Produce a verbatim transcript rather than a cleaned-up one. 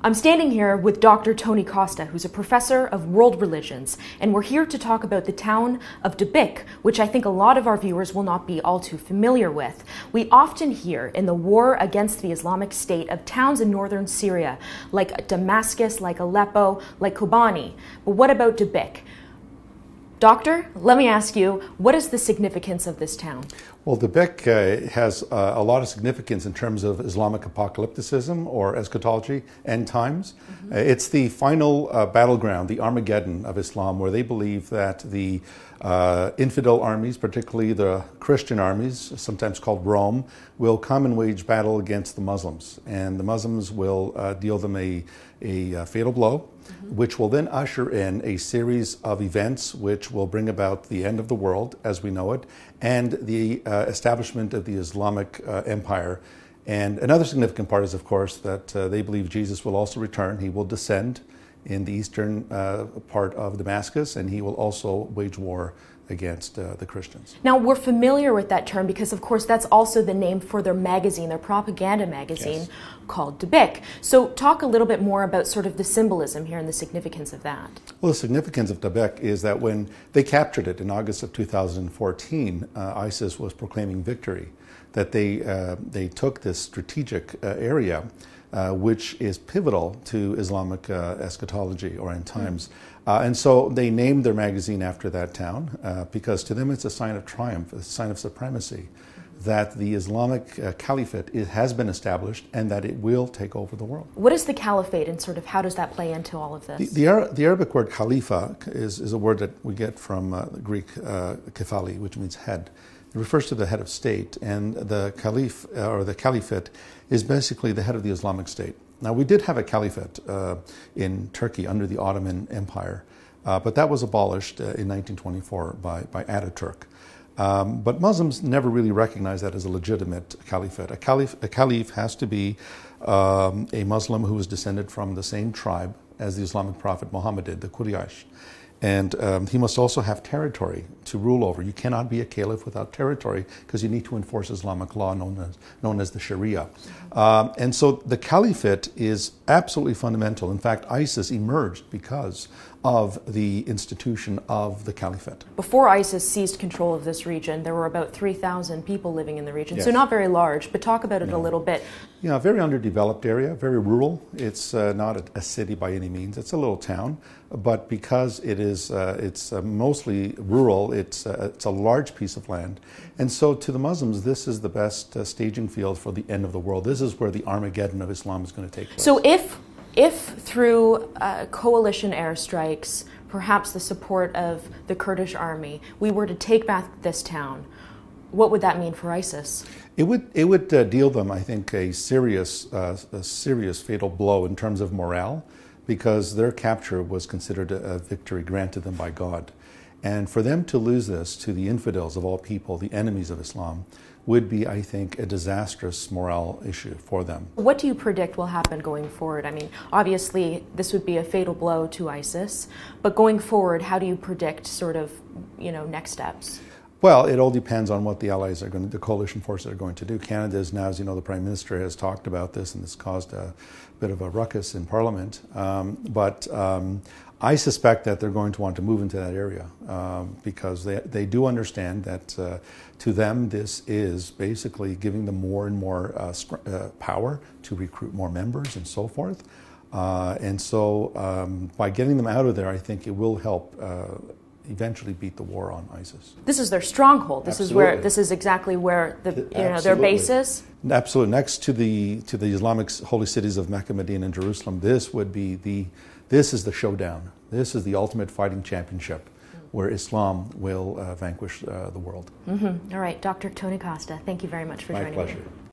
I'm standing here with Doctor Tony Costa, who's a professor of world religions, and we're here to talk about the town of Dabiq, which I think a lot of our viewers will not be all too familiar with. We often hear in the war against the Islamic State of towns in northern Syria, like Damascus, like Aleppo, like Kobani. But what about Dabiq? Doctor, let me ask you, what is the significance of this town? Well, Dabiq uh, has uh, a lot of significance in terms of Islamic apocalypticism or eschatology, end times. Mm-hmm. uh, it's the final uh, battleground, the Armageddon of Islam, where they believe that the uh, infidel armies, particularly the Christian armies, sometimes called Rome, will come and wage battle against the Muslims. And the Muslims will uh, deal them a, a, a fatal blow, mm-hmm. which will then usher in a series of events which will bring about the end of the world as we know it, and the uh, establishment of the Islamic uh, empire. And another significant part is, of course, that uh, they believe Jesus will also return. He will descend in the eastern uh, part of Damascus, and he will also wage war against uh, the Christians. Now, we're familiar with that term because, of course, that's also the name for their magazine, their propaganda magazine, yes, called Dabiq. So talk a little bit more about sort of the symbolism here and the significance of that. Well, the significance of Dabiq is that when they captured it in August of two thousand fourteen, uh, ISIS was proclaiming victory, that they, uh, they took this strategic uh, area Uh, which is pivotal to Islamic uh, eschatology or end times. Mm. Uh, and so they named their magazine after that town uh, because to them it's a sign of triumph, a sign of supremacy, that the Islamic uh, caliphate it has been established and that it will take over the world. What is the caliphate and sort of how does that play into all of this? The, the, Ar the Arabic word khalifa is, is a word that we get from uh, the Greek uh, kefali, which means head. It refers to the head of state, and the caliph uh, or the caliphate is basically the head of the Islamic State. Now, we did have a caliphate uh, in Turkey under the Ottoman Empire, uh, but that was abolished uh, in nineteen twenty-four by, by Ataturk. Um, but Muslims never really recognized that as a legitimate caliphate. A caliph, a caliph has to be um, a Muslim who is descended from the same tribe as the Islamic prophet Muhammad did, the Quraysh. And um, he must also have territory to rule over. You cannot be a caliph without territory because you need to enforce Islamic law known as, known as the Sharia. Um, and so the caliphate is absolutely fundamental. In fact, ISIS emerged because of the institution of the caliphate. Before ISIS seized control of this region, there were about three thousand people living in the region, yes. So not very large, but talk about it no. a little bit. Yeah, very underdeveloped area, very rural. It's uh, not a, a city by any means. It's a little town, but because it is uh, it's uh, mostly rural, it's, uh, it's a large piece of land. And so to the Muslims, this is the best uh, staging field for the end of the world. This is where the Armageddon of Islam is going to take place. So if If through uh, coalition airstrikes, perhaps the support of the Kurdish army, we were to take back this town, what would that mean for ISIS? It would it would uh, deal them, I think, a serious uh, a serious fatal blow in terms of morale, because their capture was considered a, a victory granted them by God, and for them to lose this to the infidels of all people, the enemies of Islam, would be, I think, a disastrous morale issue for them. What do you predict will happen going forward? I mean, obviously, this would be a fatal blow to ISIS, but going forward, how do you predict sort of, you know, next steps? Well, it all depends on what the allies are going to, the coalition forces are going to do. Canada is now, as you know, the Prime Minister has talked about this, and it's caused a bit of a ruckus in Parliament. Um, but um, I suspect that they're going to want to move into that area um, because they, they do understand that uh, to them this is basically giving them more and more uh, uh, power to recruit more members and so forth. Uh, and so um, by getting them out of there, I think it will help uh, eventually beat the war on ISIS. This is their stronghold. This Absolutely. is where this is exactly where the you know their base is. Absolutely, next to the to the Islamic holy cities of Mecca, Medina, and Jerusalem. This would be the this is the showdown. This is the ultimate fighting championship, where Islam will uh, vanquish uh, the world. Mm-hmm. All right, Doctor Tony Costa, thank you very much for My joining me. pleasure.